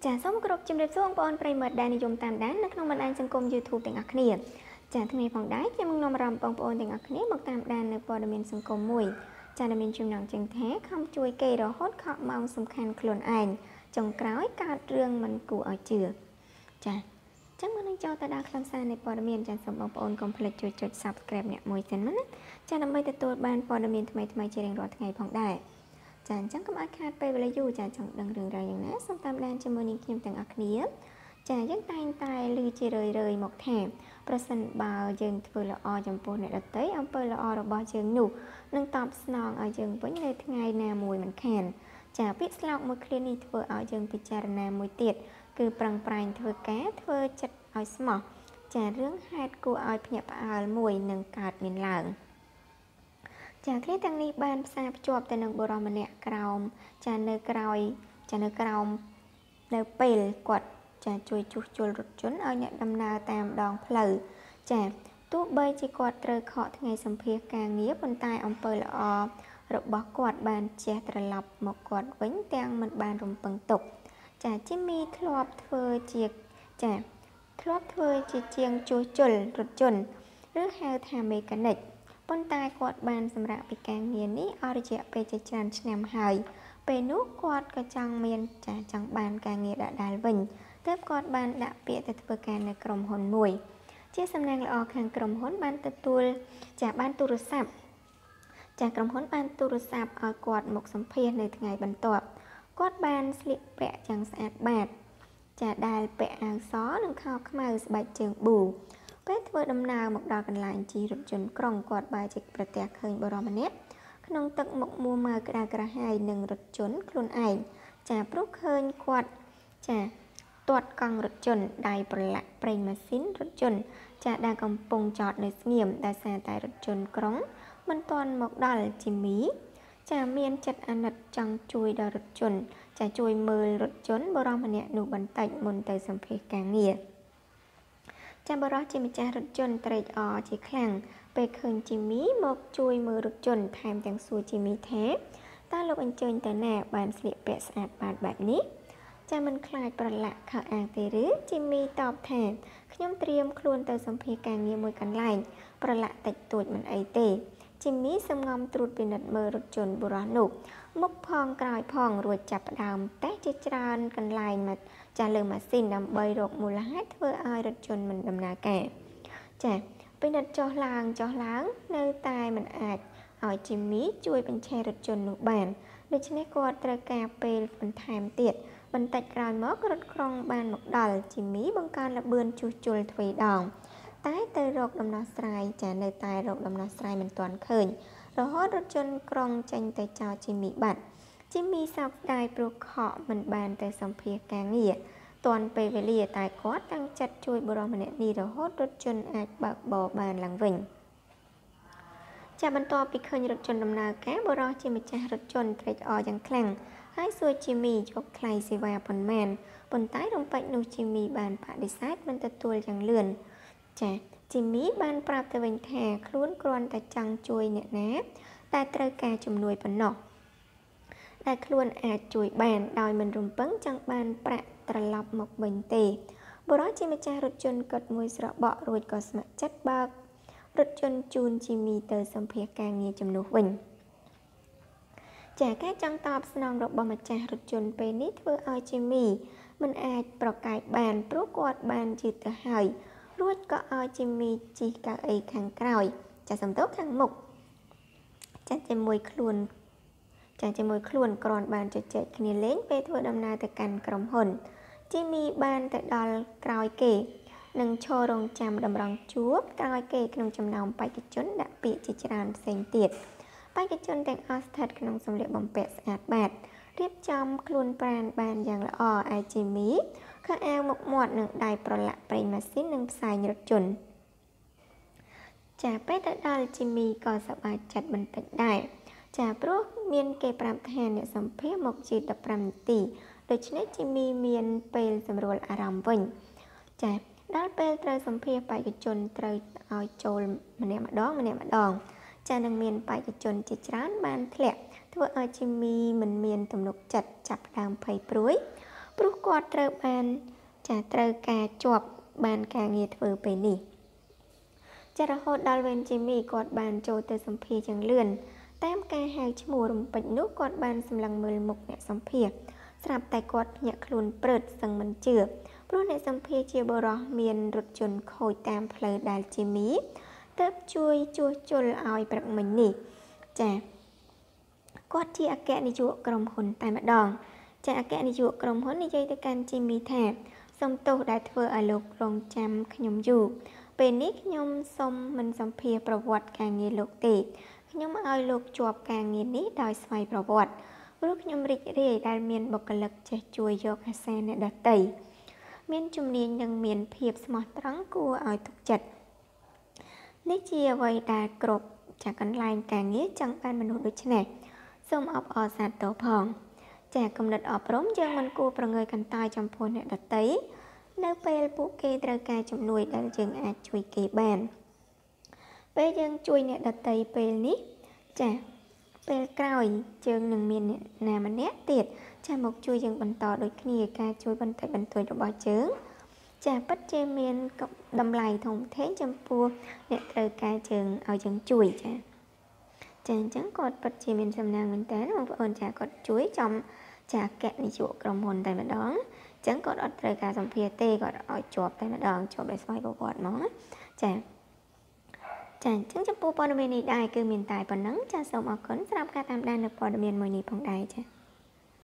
ចាសូមគោរពជំរាបសួរបងប្អូនប្រិយមិត្តដែលនិយមតាមដាននៅក្នុងបណ្ដាញសង្គម YouTube ទាំងអស់គ្នាចាថ្ងៃផងដែរខ្ញុំនឹងនាំអារម្មណ៍បងប្អូនទាំងអស់គ្នាមកតាមដាននៅព័ត៌មានសង្គមមួយចាដែលមានចំណងជើងថាខំជួយគេរហូតខកម៉ោងសំខាន់ខ្លួនឯងចុងក្រោយកើតរឿងមិនគួរឲ្យជឿចាចឹងមកនឹងចូលទៅដល់ខ្លឹមសារនៃព័ត៌មានចាសូមបងប្អូនកុំភ្លេចជួយចុច Subscribe អ្នកមួយសិនណាចាដើម្បីទទួលបានព័ត៌មានថ្មីៗជារៀងរាល់ថ្ងៃផងដែរចាអញ្ចឹងកុំឲ្យខាតពេលវេលាយូរចាចង់ដឹងរឿងរ៉ាវយ៉ាងណាសូមតាមដានជាមួយនឹងខ្ញុំទាំងអស់គ្នាចាយើងតែងតែឮជារឿយៗមកថាប្រសិនបើយើងធ្វើល្អចំពោះអ្នកដទៃអំពើល្អរបស់យើងនោះនឹងតបស្នងឲ្យយើងវិញនៅថ្ងៃណាមួយមិនខានចាពាក្យស្លោកមួយឃ្លានេះធ្វើឲ្យយើងពិចារណាមួយទៀតគឺប្រឹងប្រែងធ្វើការធ្វើចិត្តឲ្យស្មោះចារឿងហេតុគួរឲ្យភ្ញាក់ផ្អើលមួយនឹងកើតមានឡើងចាឃ្លាទាំងនេះបានផ្សារភ្ជាប់ទៅនឹងបុរសម្នាក់ក្រោមចានៅក្រោមនៅពេលគាត់ចាជួយជួសជុលរថយន្តឲ្យអ្នកដំណើរតាមដងផ្លូវចាទោះបីជាគាត់ត្រូវខកថ្ងៃសម្ភាសការងារប៉ុន្តែអំពើល្អរបស់គាត់បានជះត្រឡប់មកគាត់វិញទាំងមិនបានរំពឹងទុកចាជីមីធ្លាប់ធ្វើជាជាងជួសជុលរថយន្តឬហៅថាមេកានិកប៉ុន្តែគាត់បានសម្រាកពីការងារនេះអស់រយៈពេលជាច្រើនឆ្នាំហើយពេលនោះគាត់ក៏ចង់បានការងារដដែលវិញទើបគាត់បានដាក់ពាក្យទៅធ្វើការនៅក្រុមហ៊ុនមួយជាសំណាងល្អខាងក្រុមហ៊ុនបានទទួលបានទូរស័ព្ទក្រុមហ៊ុនបានទូរស័ព្ទឲ្យគាត់មកសម្ភាសន៍នៅថ្ងៃបន្ទាប់គាត់បានស្លៀកពាក់យ៉ាងស្អាតបាតដែលពាក់អាវសនិងខោខ្មៅស្បែកជើងប៊ូពេលធ្វើដំណើរមកដល់កន្លែងជិះរថយន្តក្រុងគាត់បែរជាប្រទះឃើញបុរសម្នាក់ក្នុងទឹកមុខមួម៉ៅក្តៅក្រហាយនឹងរថយន្តខ្លួនឯងព្រោះឃើញគាត់ទាត់កង់រថយន្តដៃប្រឡាក់ប្រេងម៉ាស៊ីនរថយន្តដែលកំពុងចតនៅស្ងៀមដោយសារតែរថយន្តក្រុងមិនទាន់មកដល់ជីមីមានចិត្តអាណិតចង់ជួយដល់រថយន្តជួយមើលរថយន្តបុរសម្នាក់នោះបន្តិចមុនទៅសម្ភាសការងារបុរសជាម្ចាស់រថយន្តត្រេកអរជាខ្លាំងពេលឃើញជីមីមកជួយមើលរថយន្តថែមទាំងសួរជីមីថាតើលោកអញ្ជើញទៅណាបានស្លៀកពាក់ស្អាតបាតបែបនេះមិនខ្លាចប្រឡាក់ខោអាវទេឬជីមីតបថាខ្ញុំត្រៀមខ្លួនទៅសម្ភាសការងារមួយកន្លែងប្រឡាក់តិចតួចមិនអីទេជីមីសំងំត្រួតពិនិត្យមើលរថយន្តបុរសនោះមុខផងក្រោយផងរួចចាប់ផ្ដើមតេស្តជាច្រើនកន្លែងមកលើម៉ាស៊ីនដើម្បីរកមូលហេតុធ្វើឲ្យរថយន្តមិនដំណើរការពិនិត្យចុះឡើងនៅតែមិនអាចឲ្យជីមីជួយបញ្ឆេះរថយន្តនោះបានដូច្នេះគាត់ត្រូវការពេលបន្ថែមទៀតបន្តិចក្រោយមករថក្រុងបានមកដល់ជីមីបង្កើនល្បឿនជួសជុលទ្វេដងតែទៅរកដំណោះស្រាយនៅតែរកដំណោះស្រាយមិនទាន់ឃើញរហូតរថយន្តក្រុងចេញទៅចោលជីមីបាត់ជីមីសោកស្ដាយព្រោះខកមិនបានទៅសម្ភាសការងារទាន់ពេលវេលាតែគាត់តាំងចិត្តជួយបុរសម្នាក់នេះរហូតរថយន្តអាចបើកបរបានឡើងវិញបន្ទាប់ពីឃើញរថយន្តដំណើរការបុរសជាម្ចាស់រថយន្តត្រេកអរយ៉ាងខ្លាំងហើយសួរជីមីយកថ្លៃសេវាប៉ុន្មានប៉ុន្តែរំពេចនោះជីមីបានបដិសេធមិនទទួលយ៉ាងលឿនជីមីបានប្រាប់ទៅវិញថាខ្លួនគ្រាន់តែចង់ជួយអ្នកណាតែត្រូវការជំនួយប៉ុណ្ណោះដែលខ្លួនអាចជួយបានដោយមិនរំពឹងចង់បានប្រាក់ត្រឡប់មកវិញទេបុរសជាម្ចាស់រថយន្តគិតមួយស្របក់រួចក៏ស្ម័គ្រចិត្តបើករថយន្តជូនជីមីទៅសម្ភាសការងារជំនួសវិញការចង់តបស្នងរបស់ម្ចាស់រថយន្តពេលនេះធ្វើឲ្យជីមីមិនអាចប្រកែកបានព្រោះគាត់បានយឺតទៅហើយរួចក៏ឲ្យជីមីជិះកៅអីខាងក្រោយសំដៅខាងមុខជាមួយខ្លួនគ្រាន់បានជជែកគ្នាលេងពេលធ្វើដំណើរទៅកាន់ក្រុមហ៊ុនជីមីបានទៅដល់ក្រោយគេនឹងឈររងចាំតម្រង់ជួបក្រោយគេក្នុងចំណោមបេក្ខជនដាក់ពាក្យជាច្រើនផ្សេងទៀតបេក្ខជនទាំងអស់ស្ថិតក្នុងសម្លៀកបំពាក់ស្អាតបាតរៀបចំខ្លួនប្រាណបានយ៉ាងល្អឯជីមីខោអាវមុខមាត់និងដៃប្រឡាក់ប្រេងម៉ាស៊ីននិងផ្សែងរថយន្តពេលទៅដល់ជីមីក៏សប្បាយចិត្តបន្តិចដែរព្រោះមានគេប្រាប់ថាអ្នកសម្ភាសមកជិះ15នាទីដូច្នេះជីមីមានពេលសម្រួលអារម្មណ៍វិញដល់ពេលត្រូវសម្ភាសបេក្ខជនត្រូវឲ្យចូលម្នាក់ម្ដងនឹងមានបេក្ខជនជាច្រើនបានធ្លាក់ធ្វើឲ្យជីមីមិនមានទំនុកចិត្តចាប់ផ្ដើមភ័យព្រួយព្រោះគាត់ត្រូវបានចាត្រូវការជាប់បានការងារធ្វើពេលនេះចារហូតដល់វេនជីមីគាត់បានចូលទៅសម្ភារយ៉ាងលឿនតាមការហៅឈ្មោះរំពេចនោះគាត់បានសម្លឹងមើលមុខអ្នកសម្ភារស្រាប់តែគាត់ភ្ញាក់ខ្លួនព្រឺតសឹងមិនជឿព្រោះអ្នកសម្ភារជាបរិះមានរថយន្តខូចតាមផ្លូវដែលជីមីទើបជួយជួសជុលឲ្យព្រឹកមិញនេះចាគាត់ជាអគ្គនាយកក្រុមហ៊ុនតែម្ដងចាអគ្គនាយកក្រុមហ៊ុននិយាយទៅកាន់ជីមីថាសូមទោសដែលធ្វើឲ្យលោករងចាំខ្ញុំយូរពេលនេះខ្ញុំសូមមិនសម្ភាសប្រវត្តិការងារលោកទេខ្ញុំឲ្យលោកជាប់ការងារនេះដោយស្វ័យប្រវត្តិព្រោះខ្ញុំរីករាយដែលមានបុគ្គលិកចេះជួយយកអាសាអ្នកដទៃមានជំនាញនិងមានភាពស្មោះត្រង់គួរឲ្យទុកចិត្តនេះជាអ្វីដែលគ្រប់ចាកន្លែងការងារចង់បានមនុស្សដូចនេះសូមអបអរសាទរផងចាគំនិតអប់រំយើងមិនគួរប្រងើយកន្តើយចំពោះអ្នកដទៃនៅពេលពួកគេត្រូវការជំនួយដែលយើងអាចជួយគេបានពេលយើងជួយអ្នកដទៃពេលនេះចាពេលក្រោយយើងនឹងមានអ្នកណាម្នាក់ទៀតចាមកជួយយើងបន្តដូចគ្នាការជួយបន្តិចបន្តួចរបស់យើងចាពិតជាមានតម្លៃធំធេងចំពោះអ្នកត្រូវការយើងឲ្យយើងជួយចាអញ្ចឹងគាត់ពិតជាមានសំណាងមែនតើបងប្អូនចាគាត់ជួយចំចាអគ្គនាយកក្រុមហ៊ុនតែម្ដងអញ្ចឹងគាត់អត់ត្រូវការសម្ភារទេគាត់ឲ្យជាប់តែម្ដងជាប់ដោយស្វ័យប្រវត្តិហ្មងណាចាអញ្ចឹងចំពោះព័ត៌មាននេះដែរគឺមានតែប៉ុណ្ណឹងចាសូមអរគុណសម្រាប់ការតាមដាននៅព័ត៌មានមួយនេះផងដែរចា